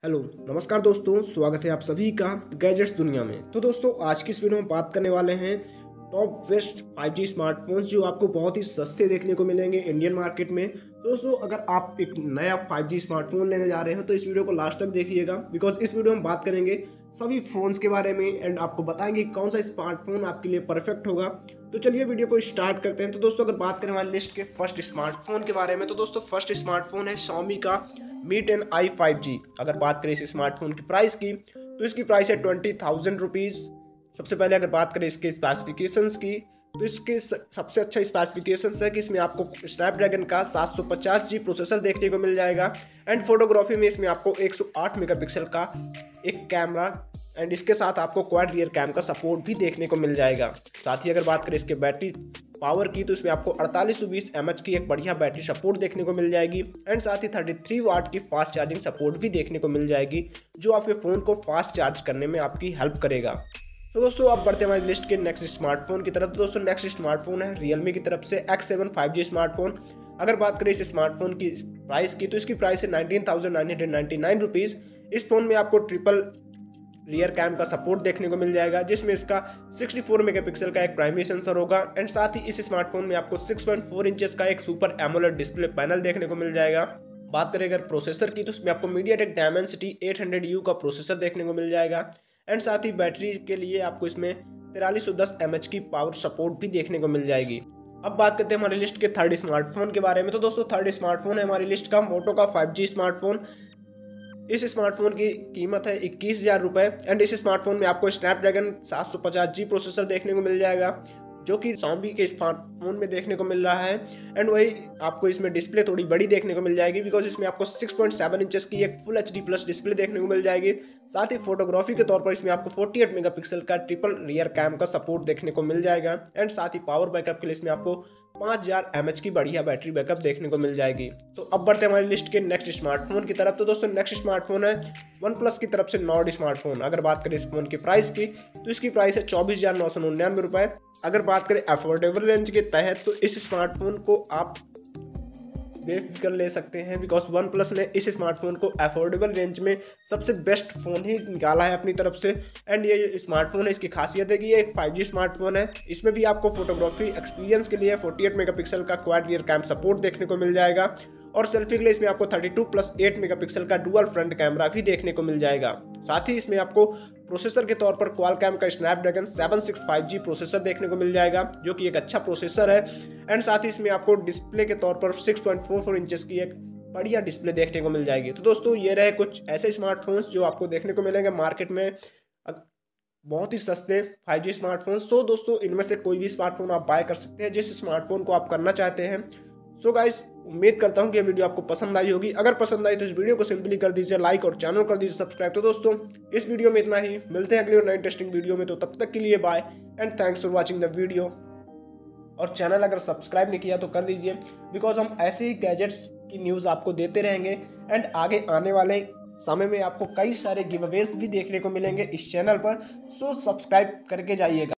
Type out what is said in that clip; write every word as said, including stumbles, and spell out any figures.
Hello नमस्कार दोस्तों, स्वागत है आप सभी का गैजेट्स दुनिया में। तो दोस्तों आज की इस वीडियो में बात करने वाले हैं top best five G smartphones जो आपको बहुत ही सस्ते देखने को मिलेंगे इंडियन मार्केट में। तो दोस्तों अगर आप एक नया फाइव जी स्मार्टफोन लेने जा रहे हो तो इस वीडियो को लास्ट तक देखिएगा, बिकॉज इस वीडियो में बात करेंगे सभी फ़ोन्स के बारे में एंड आपको बताएंगे कौन सा स्मार्टफोन आपके लिए परफेक्ट होगा। तो चलिए वीडियो को स्टार्ट करते हैं। तो दोस्तों अगर बात करें हमारी लिस्ट के फर्स्ट स्मार्टफोन के बारे में, तो दोस्तों फर्स्ट स्मार्टफोन है Xiaomi का मी टेन आई फाइव जी। अगर बात करें इस स्मार्टफोन की प्राइस की तो इसकी प्राइस है ट्वेंटी थाउजेंड रुपीज़। सबसे पहले अगर बात करें इसके स्पेसिफिकेशंस की तो इसके सबसे अच्छा स्पेसिफिकेशंस है कि इसमें आपको स्नैपड्रैगन का सात सौ पचास जी प्रोसेसर देखने को मिल जाएगा एंड फोटोग्राफी में इसमें आपको एक सौ आठ मेगापिक्सल का एक कैमरा एंड इसके साथ आपको क्वाड रियर कैम का सपोर्ट भी देखने को मिल जाएगा। साथ ही अगर बात करें इसके बैटरी पावर की तो इसमें आपको अड़तालीस सौ बीस एम एच की एक बढ़िया बैटरी सपोर्ट देखने को मिल जाएगी एंड साथ ही तैंतीस वाट की फास्ट चार्जिंग सपोर्ट भी देखने को मिल जाएगी जो आपके फ़ोन को फास्ट चार्ज करने में आपकी हेल्प करेगा। तो दोस्तों आप बढ़ते हैं हमारी लिस्ट के नेक्स्ट स्मार्टफोन की तरफ। तो दोस्तों नेक्स्ट स्मार्टफोन है रियलमी की तरफ से X seven five G smartphone. अगर बात करें इस स्मार्टफोन की प्राइस की तो इसकी प्राइस है nineteen thousand nine hundred ninety nine rupees. इस फोन में आपको ट्रिपल रियर कैम का सपोर्ट देखने को मिल जाएगा जिसमें इसका चौंसठ मेगापिक्सल का एक प्राइमरी सेंसर होगा एंड साथ ही इस स्मार्टफोन में आपको सिक्स पॉइंट फोर इंचेस का एक सुपर एमोलेड डिस्प्ले पैनल देखने को मिल जाएगा। बात करें अगर प्रोसेसर की तो उसमें आपको MediaTek Dimensity eight hundred U का प्रोसेसर देखने को मिल जाएगा एंड साथ ही बैटरी के लिए आपको इसमें तिरालीस सौ दस एम एच की पावर सपोर्ट भी देखने को मिल जाएगी। अब बात करते हैं हमारी लिस्ट के थर्ड स्मार्टफोन के बारे में। तो दोस्तों थर्ड स्मार्टफोन है हमारी लिस्ट का मोटो का फाइव जी स्मार्टफोन। इस स्मार्टफोन की कीमत है इक्कीस हज़ार रुपये एंड इस स्मार्टफोन में आपको स्नैपड्रैगन सात सौ पचास जी प्रोसेसर देखने को मिल जाएगा जो कि Xiaomi के स्मार्टफोन में देखने को मिल रहा है एंड वही आपको इसमें डिस्प्ले थोड़ी बड़ी देखने को मिल जाएगी बिकॉज इसमें आपको सिक्स पॉइंट सेवन इंचेस की एक full H D plus display देखने को मिल जाएगी। साथ ही फोटोग्राफी के तौर पर इसमें आपको अड़तालीस मेगापिक्सल का ट्रिपल रियर कैम का सपोर्ट देखने को मिल जाएगा एंड साथ ही पावर बैकअप के लिए इसमें आपको पाँच हज़ार एम एच की बढ़िया बैटरी बैकअप देखने को मिल जाएगी। तो अब बढ़ते हैं हमारी लिस्ट के नेक्स्ट स्मार्टफोन की तरफ। तो दोस्तों नेक्स्ट स्मार्टफोन है वन प्लस की तरफ से नॉर्ड स्मार्टफोन। अगर बात करें इस फोन की प्राइस की तो इसकी प्राइस है चौबीस हज़ार नौ सौ निन्यानवे रुपये। अगर बात करें अफोर्डेबल रेंज के तहत तो इस स्मार्टफोन को आप बेफिक्र ले सकते हैं बिकॉज वन प्लस ने इस स्मार्टफोन को अफोर्डेबल रेंज में सबसे बेस्ट फ़ोन ही निकाला है अपनी तरफ से एंड ये स्मार्टफोन है इसकी खासियत है कि ये एक फाइव जी स्मार्टफोन है। इसमें भी आपको फोटोग्राफी एक्सपीरियंस के लिए अड़तालीस मेगापिक्सल का क्वाड रियर कैम सपोर्ट देखने को मिल जाएगा और सेल्फी के लिए इसमें आपको बत्तीस प्लस आठ मेगापिक्सल का डुअल फ्रंट कैमरा भी देखने को मिल जाएगा। साथ ही इसमें आपको प्रोसेसर के तौर पर क्वालकॉम का Snapdragon seven six five G processor देखने को मिल जाएगा जो कि एक अच्छा प्रोसेसर है एंड साथ ही इसमें आपको डिस्प्ले के तौर पर six point four four inches की एक बढ़िया डिस्प्ले देखने को मिल जाएगी। तो दोस्तों ये रहे कुछ ऐसे स्मार्टफोन्स जो आपको देखने को मिलेंगे मार्केट में बहुत ही सस्ते फाइव जी स्मार्टफोन्स। तो दोस्तों इनमें से कोई भी स्मार्टफोन आप बाय कर सकते हैं जिस स्मार्टफोन को आप करना चाहते हैं। सो गाइस उम्मीद करता हूं कि ये वीडियो आपको पसंद आई होगी। अगर पसंद आई तो इस वीडियो को सिंपली कर दीजिए लाइक और चैनल कर दीजिए सब्सक्राइब। तो दोस्तों इस वीडियो में इतना ही, मिलते हैं अगली और नई इंटरेस्टिंग वीडियो में। तो तब तक के लिए bye and thanks for watching the video. और चैनल अगर सब्सक्राइब नहीं किया तो कर दीजिए बिकॉज हम ऐसे ही गैजेट्स की न्यूज़ आपको देते रहेंगे एंड आगे आने वाले समय में आपको कई सारे गिव अवेज भी देखने को मिलेंगे इस चैनल पर। सो सब्सक्राइब करके जाइएगा।